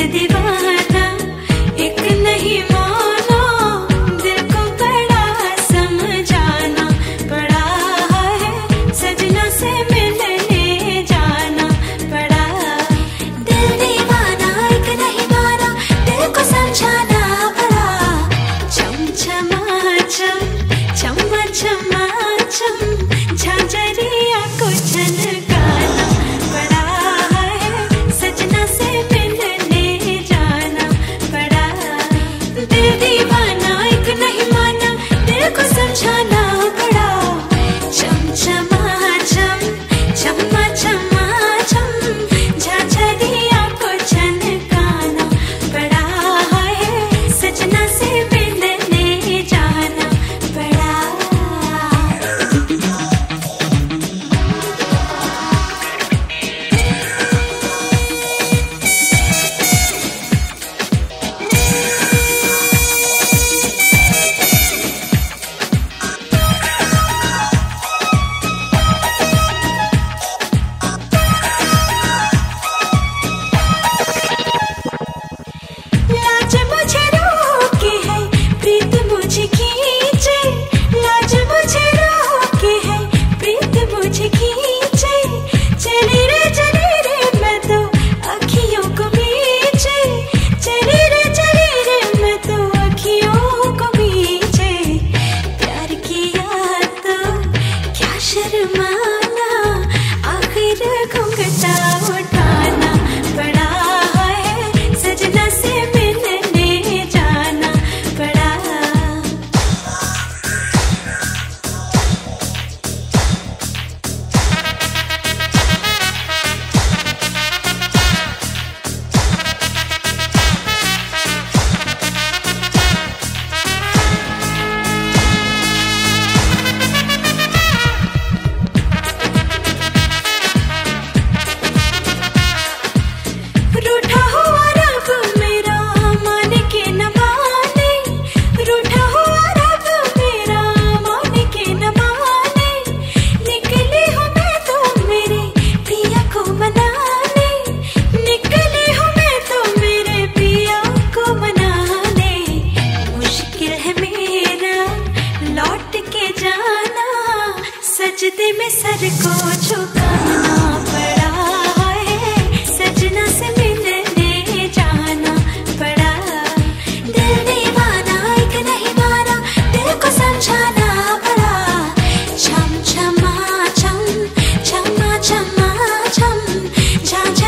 दीवाना एक नहीं माना, दिल को बड़ा समझाना पड़ा है, सजना से मिलने जाना पड़ा। दिल दीवाना एक नहीं माना, दिल को समझाना पड़ा। चम चमा चम चमा चमा चम, झांझरिया को झनकाना पड़ा है, सजना से मिलने जाना पड़ा। दिल दीवाना एक नहीं माना, दिल को समझाना पड़ा। चम चमा चम चमा चमा चम, झांझरिया को झनकाना पड़ा है, सजना से मिलने जाना पड़ा। लाज मुझे रोकी है, प्रीत मुझे खींचे। लाज मुझे रोकी है, प्रीत मुझे खींचे। चली रे मैं तो अखियों को बीचे। चली रे मैं तो अखियों को बीचे। प्यार किया तो क्या शर्माना, आखिर घूंघटा उठाना पड़ा है, सजना से मिलने जाना पड़ा। रूठा हुआ रब मेरा मान के न माने, रूठा हुआ रब मेरा मान के न माने। निकली हूँ मैं तो मेरे पिया को मनाने, निकली हूँ मैं तो मेरे पिया को मनाने। मुश्किल है मेरा लौट के जाना, सजदे में सर को झुकाना पड़ा है, सजना से मिलने जाना पड़ा। दिल दीवाना एक नहीं माना, दिल को समझाना पड़ा। छम छमा छम छमा छमा छम,